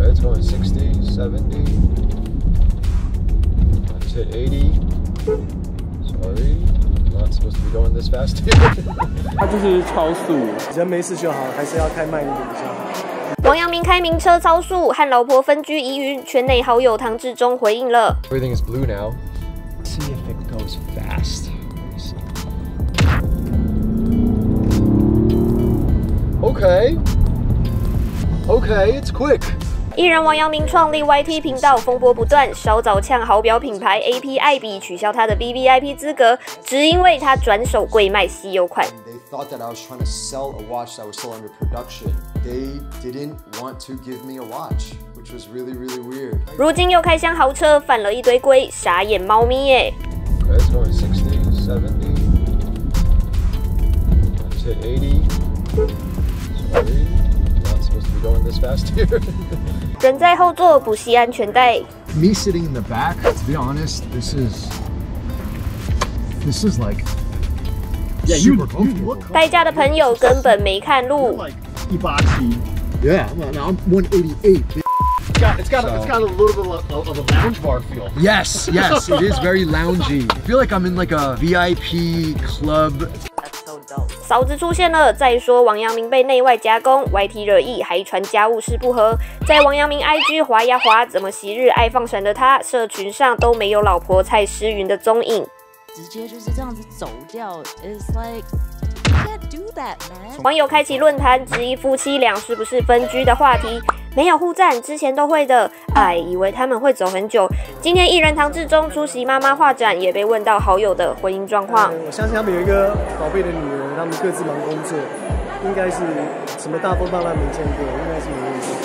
Okay, it's going 60, 70. Let's hit 80. Sorry, not supposed to be going this fast here. 它就是超速， 人没事就好，还是要开慢一点比较好。 王阳明开名车超速，和老婆分居疑云，圈内好友唐志忠回应了。 Everything is blue now. Let's see if it goes fast. Okay. Okay, it's quick. 艺人王阳明创立 YT 频道，风波不断，稍早呛好表品牌 AP 爱彼取消他的 VVIP 资格，只因为他转手贵卖稀有款。 They thought that I was trying to sell a watch that was still under production. They didn't want to give me a watch, which was really, really weird. 如今又开箱豪车，犯了一堆规，傻眼猫咪耶！ Okay, it's going 60, 70. Let's hit 80. Sorry, not supposed to be going this fast here. 人在后座不系安全带。 Me sitting in the back, to be honest, this is like super comfortable. 代驾的朋友根本没看路。 187. Yeah, now I'm 188. It's got a little bit of a lounge bar feel. Yes, yes, it is very loungy. I feel like I'm in like a VIP club. 嫂子出现了，再说王阳明被内外夹攻 ，YT 惹议，还传家务事不合。在王阳明 IG 滑呀滑，怎么昔日爱放闪的他，社群上都没有老婆蔡诗芸的踪影。 直接就是这样子走掉 ，It's like you can't do that, man. 网友开启论坛，质疑夫妻俩是不是分居的话题。没有互赞，之前都会的。哎，以为他们会走很久。今天艺人唐志忠出席妈妈画展，也被问到好友的婚姻状况。 我相信他们有一个宝贝的女儿，他们各自忙工作，应该是什么大风大浪没见过，应该是没问题。